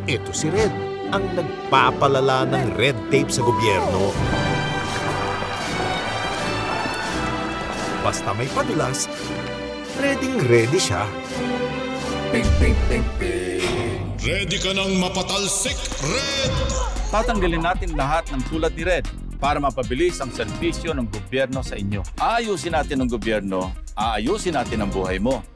Ito si Red, ang nagpapalala ng red tape sa gobyerno. Basta may padulas, ready siya. Ping, ping, ping, ping. Ready ka nang mapatalsik, Red? Tatanggalin natin lahat ng sulat ni Red para mapabilis ang serbisyo ng gobyerno sa inyo. Aayusin natin ang gobyerno, aayusin natin ang buhay mo.